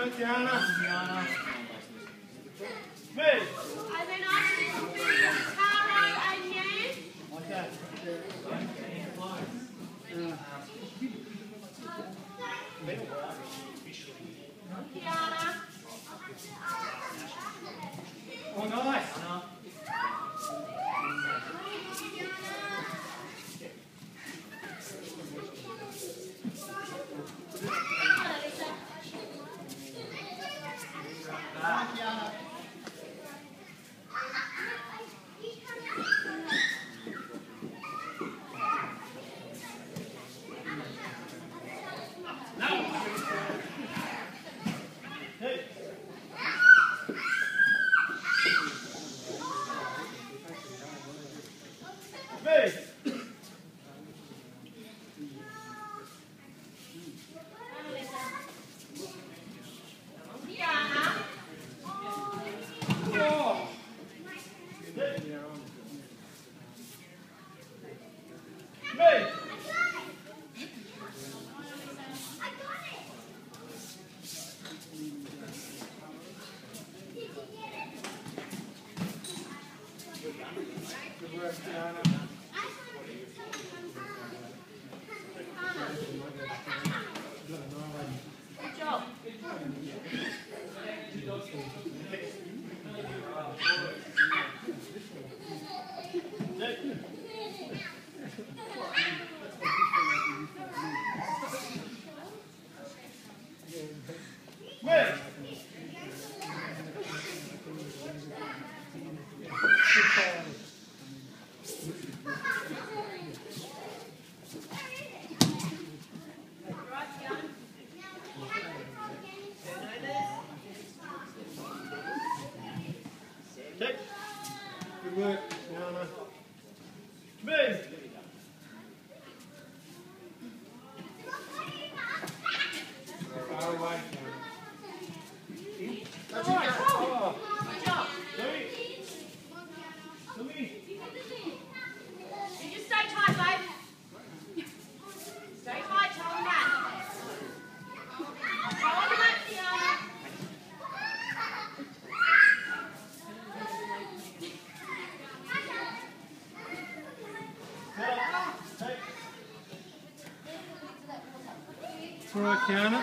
Kiana. Me. And then after this will be Taro and Yan. Okay. Kiana. Oh, nice. Good work, Kiana. Good job. Good work, Kiana. Move! Far away, Kiana. That's it. Oh. Good job. Louis. You just stay tight, babe. Stay tight, toe on that. Toe on that, Kiana. All right, Kiana.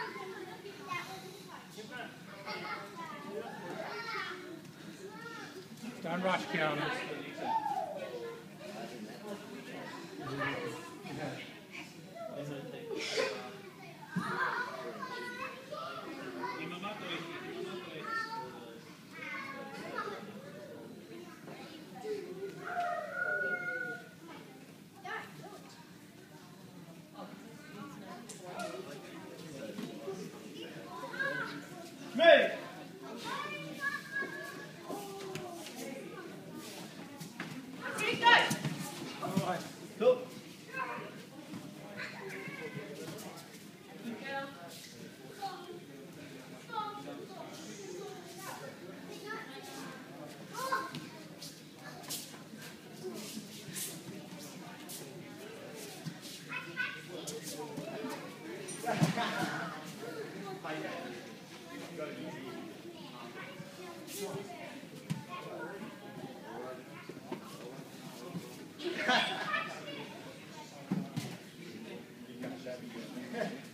Don't rush, Kiana. Me! Ready, go. All right. Cool. Ha ha ha.